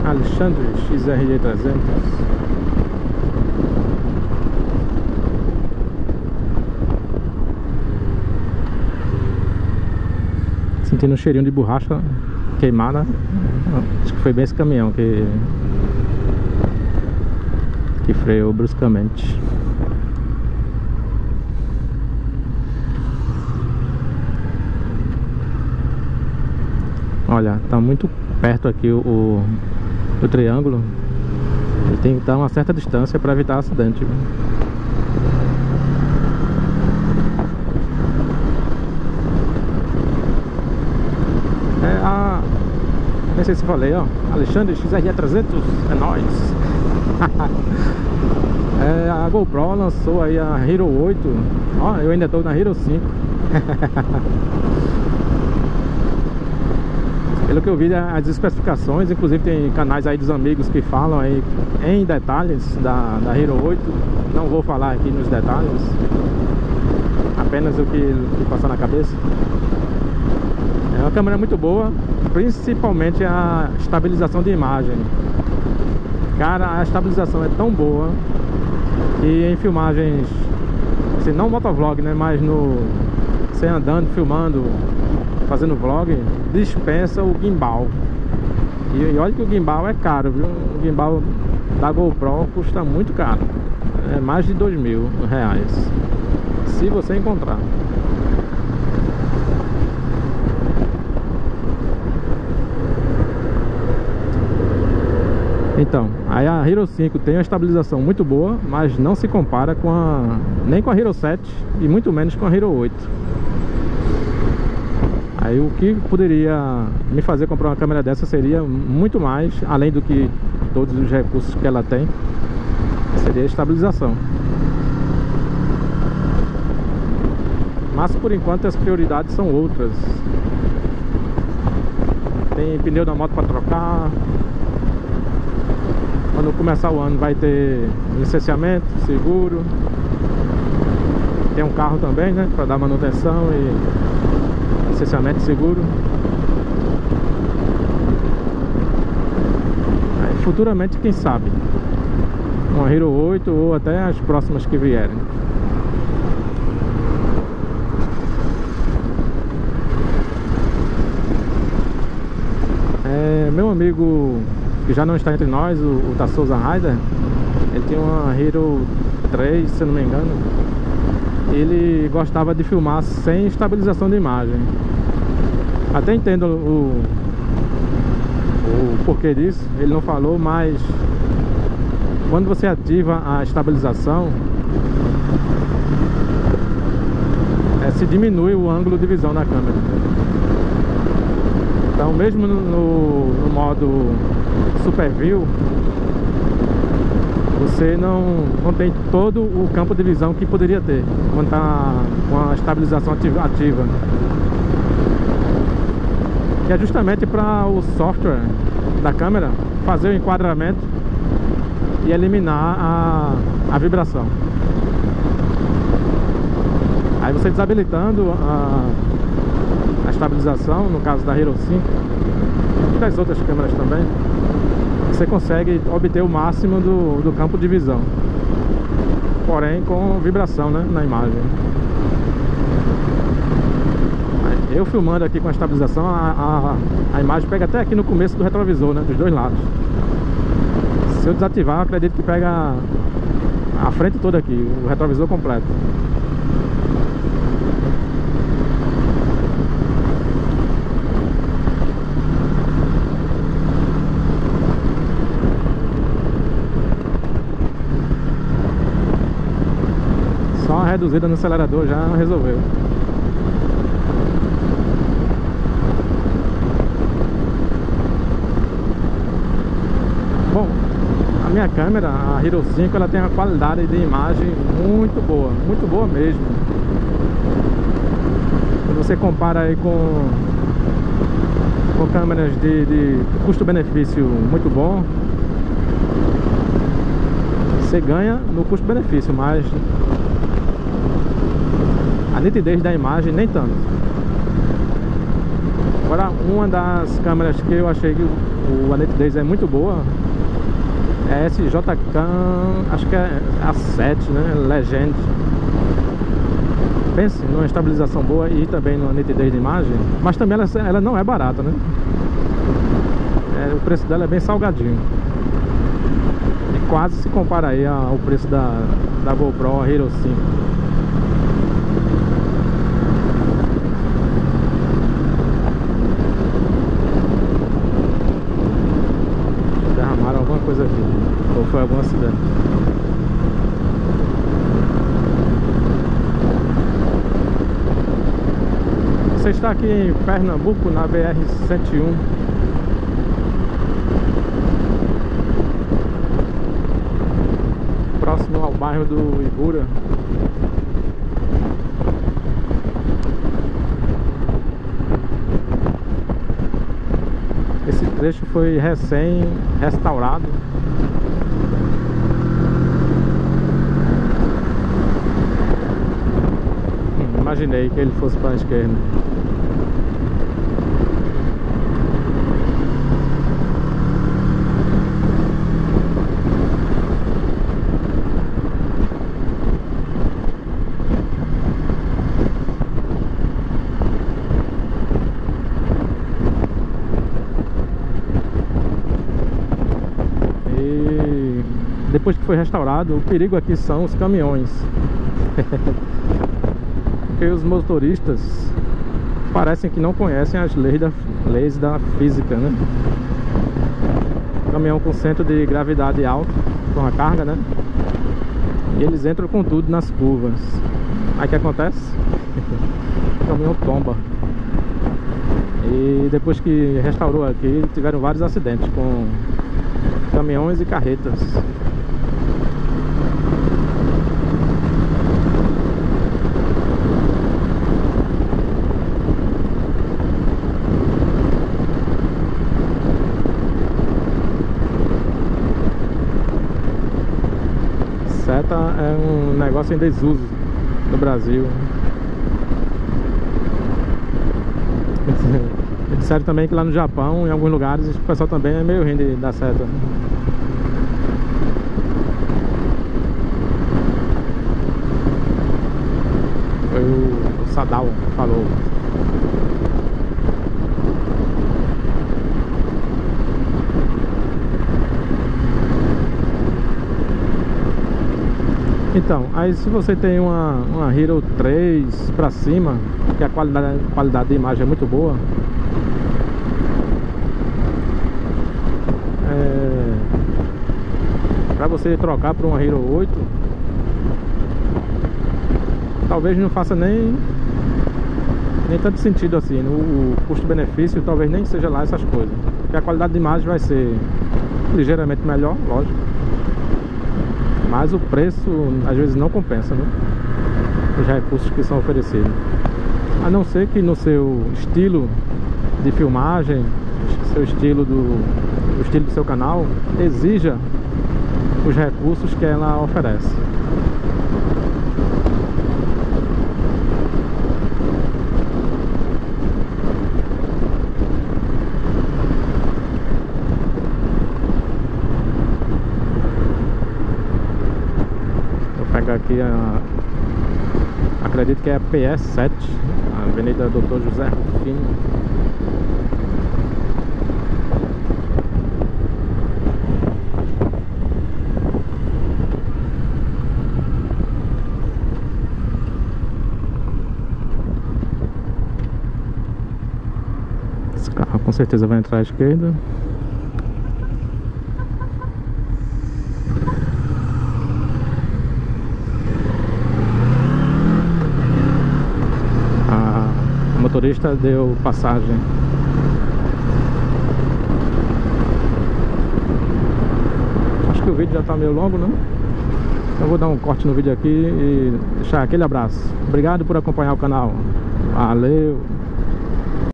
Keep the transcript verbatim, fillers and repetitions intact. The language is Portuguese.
Alexandre X R E trezentos. Sentindo um cheirinho de borracha queimada. Acho que foi bem esse caminhão que que freou bruscamente. Olha, tá muito perto aqui o, o, o triângulo. Ele tem que estar a uma certa distância para evitar acidente. É a... Nem sei se falei, ó. Alexandre X R E trezentos, é nóis. É, a GoPro lançou aí a Hero oito. Ó, eu ainda tô na Hero cinco. Pelo que eu vi, as especificações, inclusive tem canais aí dos amigos que falam aí em detalhes da, da Hero oito. Não vou falar aqui nos detalhes, apenas o que, que passar na cabeça. É uma câmera muito boa, principalmente a estabilização de imagem. Cara, a estabilização é tão boa que em filmagens, assim, não motovlog, né, mas no você andando, filmando, fazendo vlog, dispensa o gimbal. E, e olha que o gimbal é caro, viu? O gimbal da GoPro custa muito caro. É mais de dois mil reais, se você encontrar. Então, aí a Hero cinco tem uma estabilização muito boa, mas não se compara com a nem com a Hero sete e muito menos com a Hero oito. Aí o que poderia me fazer comprar uma câmera dessa seria muito mais, além do que todos os recursos que ela tem, seria a estabilização. Mas por enquanto as prioridades são outras. Tem pneu da moto para trocar. Quando começar o ano vai ter licenciamento, seguro. Tem um carro também, né, para dar manutenção e licenciamento e seguro. Aí, futuramente, quem sabe, uma Hero oito ou até as próximas que vierem. É, meu amigo que já não está entre nós, o, o Tassouza Rider, ele tem uma Hero três, se eu não me engano. Ele gostava de filmar sem estabilização de imagem. Até entendo o, o porquê disso, ele não falou, mas quando você ativa a estabilização, é, se diminui o ângulo de visão da câmera. Então mesmo no, no, no modo Super View, você não, não tem todo o campo de visão que poderia ter quando está com a estabilização ativa, ativa. Que é justamente para o software da câmera fazer o enquadramento e eliminar a, a vibração. Aí você desabilitando a, a estabilização, no caso da Hero cinco e das outras câmeras também, você consegue obter o máximo do, do campo de visão, porém com vibração, né, na imagem. Eu filmando aqui com a estabilização, a, a, a imagem pega até aqui no começo do retrovisor, né, dos dois lados. Se eu desativar, eu acredito que pega a frente toda aqui, o retrovisor completo. Só uma reduzida no acelerador já resolveu. Bom, a minha câmera, a Hero cinco, ela tem uma qualidade de imagem muito boa, muito boa mesmo. Quando você compara aí com, com câmeras de, de custo-benefício muito bom, você ganha no custo-benefício, mas a nitidez da imagem nem tanto. Agora, uma das câmeras que eu achei que o, a nitidez é muito boa. É S J K, acho que é a sete, né? Legend. Pense numa estabilização boa e também numa nitidez de imagem. Mas também ela, ela não é barata, né? É, o preço dela é bem salgadinho. E quase se compara aí ao preço da, da GoPro Hero cinco. Derramaram alguma coisa aqui. Ou foi algum acidente. Você está aqui em Pernambuco, na B R cento e um. Próximo ao bairro do Ibura. Esse trecho foi recém-restaurado. Hum, imaginei que ele fosse para a esquerda. Depois que foi restaurado, o perigo aqui são os caminhões. Porque os motoristas parecem que não conhecem as leis da, leis da física, né? Caminhão com centro de gravidade alto, com a carga, né? E eles entram com tudo nas curvas. Aí o que acontece? O caminhão tomba. E depois que restaurou aqui, tiveram vários acidentes com caminhões e carretas. Seta é um negócio em desuso no Brasil. Disseram também que lá no Japão, em alguns lugares, o pessoal também é meio ruim da seta. Foi o, o Sadal que falou. Então, aí se você tem uma, uma Hero três pra cima, que a qualidade, a qualidade de imagem é muito boa, é, pra você trocar para uma Hero oito, talvez não faça nem nem tanto sentido assim. O custo-benefício talvez nem seja lá essas coisas, porque a qualidade de imagem vai ser ligeiramente melhor, lógico, mas o preço às vezes não compensa, né? Os recursos que são oferecidos, a não ser que no seu estilo de filmagem, seu estilo do o estilo do seu canal exija os recursos que ela oferece. Aqui a, acredito que é a P S sete, a Avenida Doutor José Rufino. Esse carro com certeza vai entrar à esquerda. O motorista deu passagem. Acho que o vídeo já está meio longo, não? Então vou dar um corte no vídeo aqui e deixar aquele abraço. Obrigado por acompanhar o canal. Valeu!